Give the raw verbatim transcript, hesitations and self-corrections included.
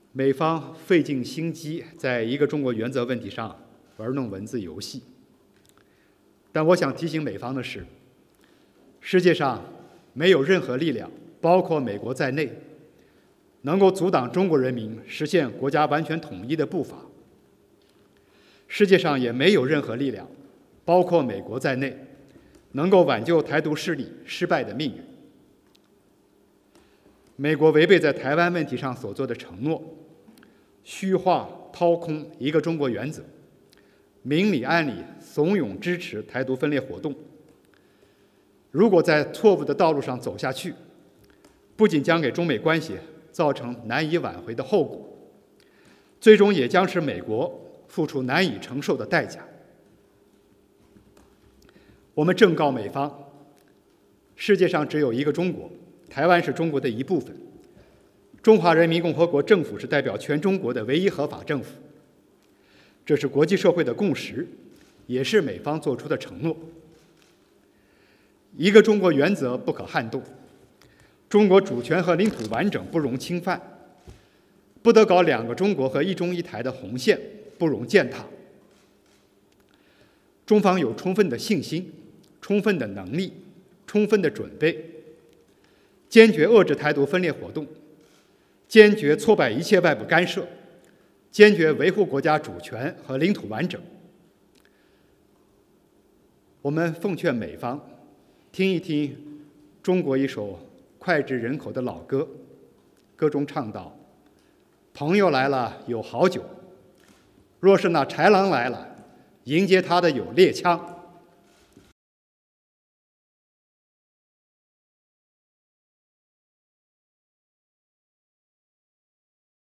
美方费尽心机在一个中国原则问题上玩弄文字游戏。但我想提醒美方的是，世界上没有任何力量，包括美国在内，能够阻挡中国人民实现国家完全统一的步伐。世界上也没有任何力量，包括美国在内，能够挽救台独势力失败的命运。美国违背在台湾问题上所做的承诺，虚化掏空一个中国原则，明里暗里怂恿支持台独分裂活动。如果在错误的道路上走下去，不仅将给中美关系造成难以挽回的后果，最终也将使美国付出难以承受的代价。我们正告美方，世界上只有一个中国，台湾是中国的一部分，中华人民共和国政府是代表全中国的唯一合法政府，这是国际社会的共识，也是美方做出的承诺。一个中国原则不可撼动，中国主权和领土完整不容侵犯，不得搞两个中国和一中一台的红线，不容践踏。中方有充分的信心、充分的能力、充分的准备，坚决遏制台独分裂活动，坚决挫败一切外部干涉，坚决维护国家主权和领土完整。我们奉劝美方听一听中国一首脍炙人口的老歌，歌中唱道：朋友来了有好酒，若是那豺狼来了，迎接他的有猎枪。